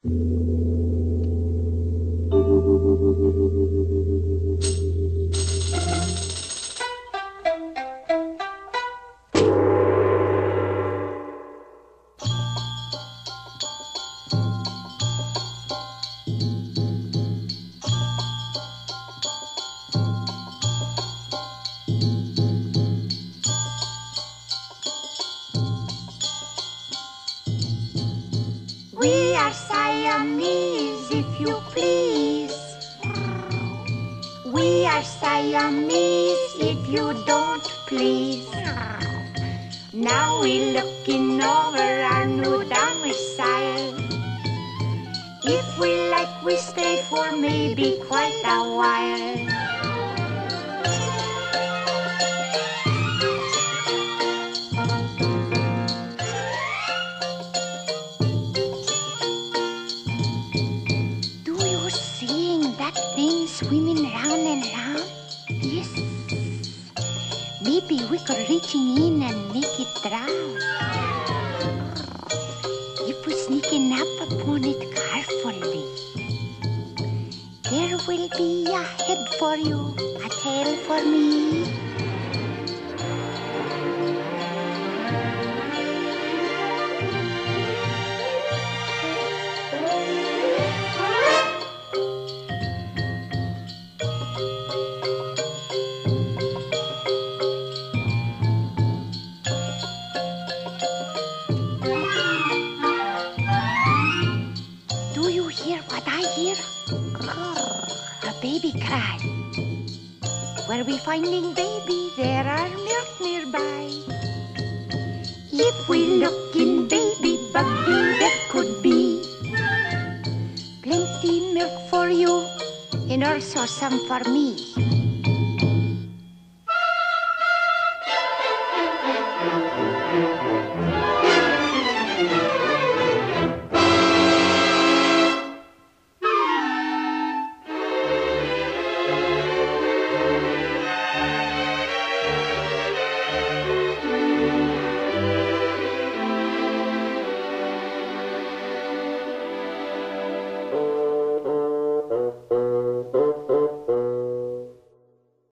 We are Siamese, if you please. We are Siamese, if you don't please. Now we're looking over our new domicile. If we like, we stay for maybe quite a while. That thing swimming round and round? Yes. Maybe we could reaching in and make it drown. If we sneaking up upon it carefully, there will be a head for you, a tail for me. A baby cry. Where we finding baby, there are milk nearby. If we look in baby buggy, there could be plenty milk for you and also some for me.